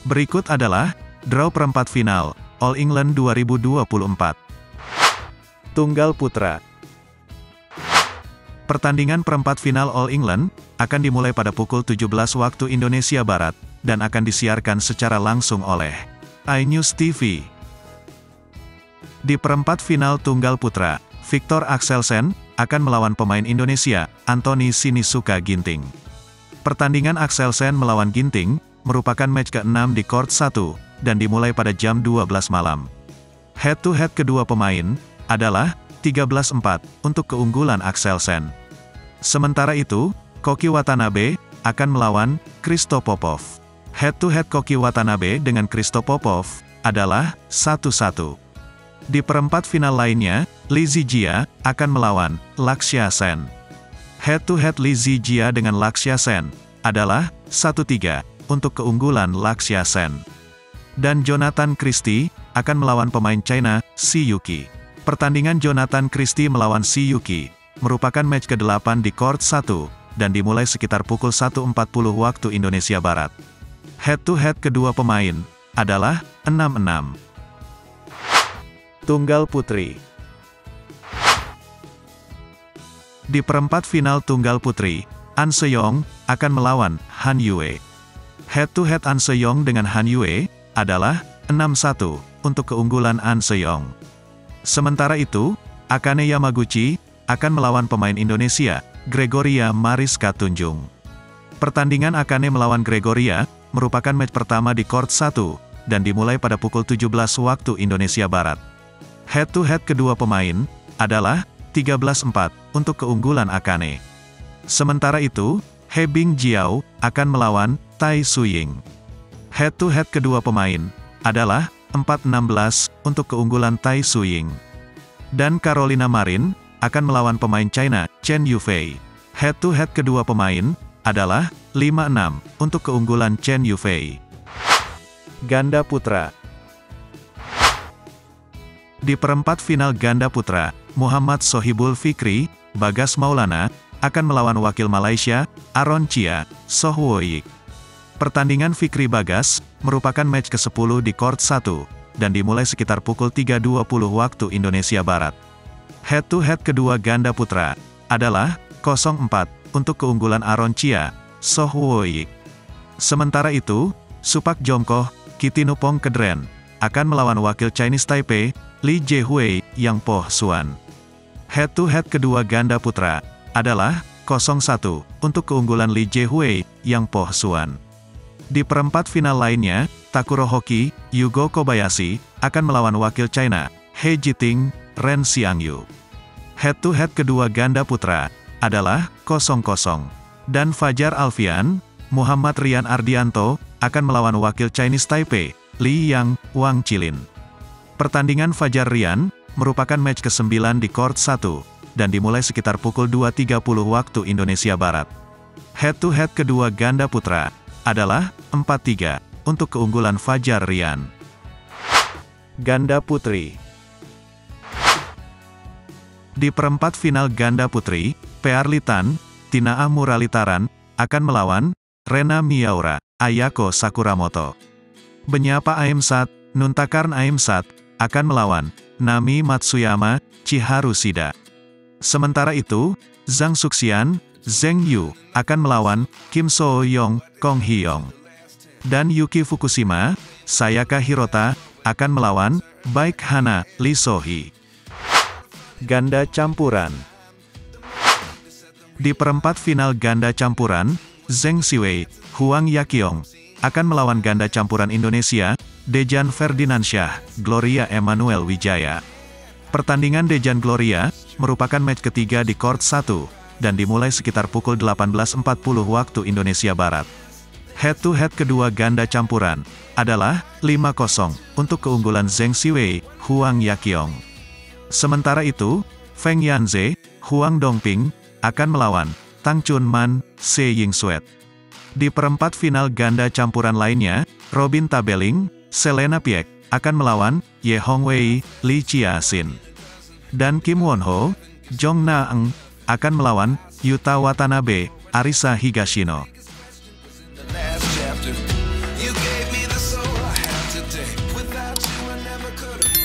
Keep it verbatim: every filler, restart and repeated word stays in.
Berikut adalah draw perempat final All England dua ribu dua puluh empat. Tunggal putra. Pertandingan perempat final All England akan dimulai pada pukul tujuh belas waktu Indonesia Barat dan akan disiarkan secara langsung oleh iNews T V. Di perempat final tunggal putra, Viktor Axelsen akan melawan pemain Indonesia, Anthony Sinisuka Ginting. Pertandingan Axelsen melawan Ginting merupakan match keenam di court satu, dan dimulai pada jam dua belas malam. Head-to-head kedua pemain adalah tiga belas empat untuk keunggulan Axelsen. Sementara itu, Koki Watanabe akan melawan Kristo Popov. Head-to-head Koki Watanabe dengan Kristo Popov adalah satu satu. Di perempat final lainnya, Li Zijia akan melawan Lakshya Sen. Head-to-head Li Zijia dengan Lakshya Sen adalah satu tiga untuk keunggulan Lakshya Sen. Dan Jonathan Christie akan melawan pemain China, Si Yuqi. Pertandingan Jonathan Christie melawan Si Yuqi merupakan match kedelapan di court satu, dan dimulai sekitar pukul satu empat puluh waktu Indonesia Barat. Head-to-head kedua pemain adalah enam enam. Tunggal putri. Di perempat final tunggal putri, An Se-young akan melawan Han Yue. Head-to-head An Se-young dengan Han Yue adalah enam satu untuk keunggulan An Se-young. Sementara itu, Akane Yamaguchi akan melawan pemain Indonesia, Gregoria Mariska Tunjung. Pertandingan Akane melawan Gregoria merupakan match pertama di court satu, dan dimulai pada pukul tujuh belas waktu Indonesia Barat. Head-to-head kedua pemain adalah tiga belas empat untuk keunggulan Akane. Sementara itu, He Bingjiao akan melawan Tai Suying. Head-to-head kedua pemain adalah empat enam belas untuk keunggulan Tai Suying. Dan Carolina Marin akan melawan pemain China, Chen Yufei. Head-to-head kedua pemain adalah lima enam untuk keunggulan Chen Yufei. Ganda putra. Di perempat final ganda putra, Muhammad Sohibul Fikri, Bagas Maulana, akan melawan wakil Malaysia, Aaron Chia, Soh Woik. Pertandingan Fikri Bagas merupakan match kesepuluh di court satu, dan dimulai sekitar pukul tiga dua puluh waktu Indonesia Barat. Head-to-head kedua ganda putra adalah nol empat untuk keunggulan Aaron Chia, Soh Woik. Sementara itu, Supak Jomkoh, Kitinupong Kedren, akan melawan wakil Chinese Taipei, Li Jiehui, Yang Poh Suan. Head-to-head kedua ganda putra adalah nol satu untuk keunggulan Li Jiehui, Yang Poh Suan. Di perempat final lainnya, Takuro Hoki, Yugo Kobayashi, akan melawan wakil China, He Jiting, Ren Xiangyu. Head-to-head kedua ganda putra adalah nol nol. Dan Fajar Alfian, Muhammad Rian Ardianto, akan melawan wakil Chinese Taipei, Li Yang, Wang Chilin. Pertandingan Fajar Rian merupakan match kesembilan di court satu, dan dimulai sekitar pukul dua tiga puluh waktu Indonesia Barat. Head-to-head kedua ganda putra adalah empat tiga untuk keunggulan Fajar Rian. Ganda putri. Di perempat final ganda putri, Pearlitan, Tina Muralitaran, akan melawan Rena Miyaura, Ayako Sakuramoto. Benyapa Aemsat, Nuntakarn Aemsat, akan melawan Nami Matsuyama, Chiharu Shida. Sementara itu, Zhang Xuxian, Zheng Yu, akan melawan Kim So-young, Kong Hee-yong. Dan Yuki Fukushima, Sayaka Hirota, akan melawan Baek Hana, Lee So-hee. Ganda campuran. Di perempat final ganda campuran, Zheng Siwei, Huang Yaqiong, akan melawan ganda campuran Indonesia, Dejan Ferdinansyah, Gloria Emmanuel Wijaya. Pertandingan Dejan Gloria merupakan match ketiga di court satu, dan dimulai sekitar pukul delapan belas empat puluh waktu Indonesia Barat. Head-to-head kedua ganda campuran adalah lima nol untuk keunggulan Zheng Siwei, Huang Yaqiong. Sementara itu, Feng Yanze, Huang Dongping, akan melawan Tang Chunman, Se Yingsuet. Di perempat final ganda campuran lainnya, Robin Tabeling, Selena Piek, akan melawan Ye Hongwei, Li Chia-sin. Dan Kim Won-ho, Jong Na-eung, akan melawan Yuta Watanabe, Arisa Higashino. day. Without you, I never could've.